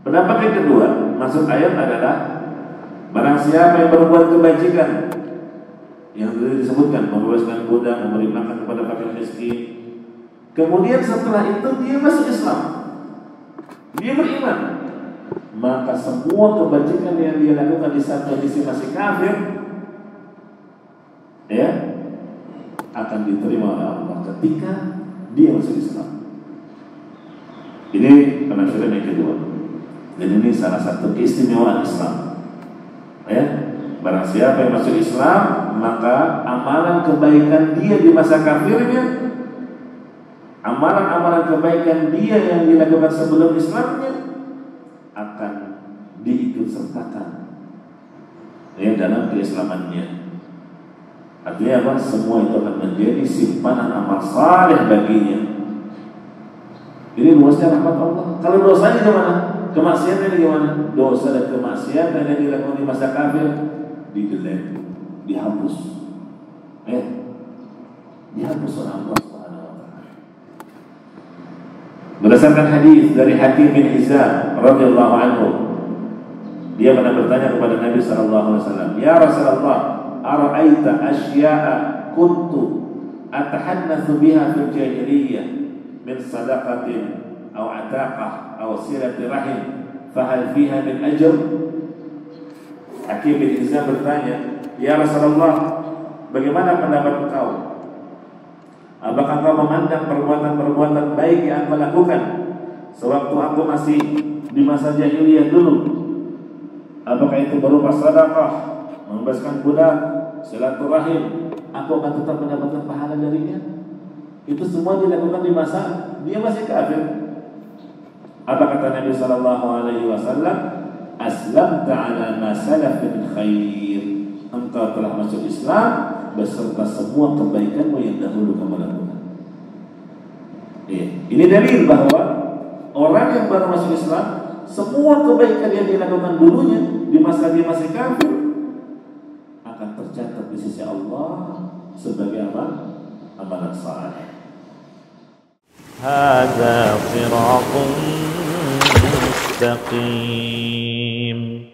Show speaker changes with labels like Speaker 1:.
Speaker 1: Pendapat yang kedua, maksud ayat adalah barang siapa yang berbuat kebajikan yang tadi disebutkan, membebaskan budak, memberi makan kepada fakir miskin, kemudian setelah itu dia masuk Islam, dia beriman, maka semua kebajikan yang dia lakukan di saat kondisi masih kafir, ya, akan diterima oleh Allah ketika dia masuk Islam. Ini penafsiran yang kedua. Dan ini salah satu keistimewaan Islam. Ya, barang siapa yang masuk Islam, maka amalan kebaikan dia di masa kafirnya, amalan-amalan kebaikan dia yang dilakukan sebelum Islamnya akan diikutsertakan ya dalam keislamannya. Artinya apa? Semua itu akan menjadi simpanan amal saleh baginya. Ini luasnya rahmat Allah. Kalau dosanya gimana? Kemaksiatan gimana? Dosa dan kemaksiatan yang dilakukan di masa kafir di-delete, dihapus. Dihapus oleh Allah Subhanahu wa taala. Berdasarkan hadis dari Hakim bin Hizam radhiyallahu anhu, dia pernah bertanya kepada Nabi sallallahu alaihi wasallam, "Ya Rasulullah, ara'aita asya'a kuntu atahannatsu biha fil jahiliyah min sadaqatin aw ataqah aw silati rahim fahal fiha min ajr?" Hakim bin Hizam bertanya, "Ya Rasulullah, bagaimana pendapat engkau? Apakah engkau memandang perbuatan-perbuatan baik yang aku lakukan sewaktu aku masih di masa jahiliyah dulu? Apakah itu berupa sedekah, membebaskan budak, silaturahim, aku akan tetap mendapatkan pahala darinya? Itu semua dilakukan di masa dia masih kafir." Apa kata Nabi sallallahu alaihi wasallam? "Aslamta ala ma salaf min khair." Engkau telah masuk Islam beserta semua kebaikanmu yang dahulu kamu lakukan. Ini dalil bahwa orang yang baru masuk Islam, semua kebaikan yang dilakukan dulunya di masa dia masih kafir akan tercatat di sisi Allah sebagai amalan saleh. Hadza sirathun mustaqim.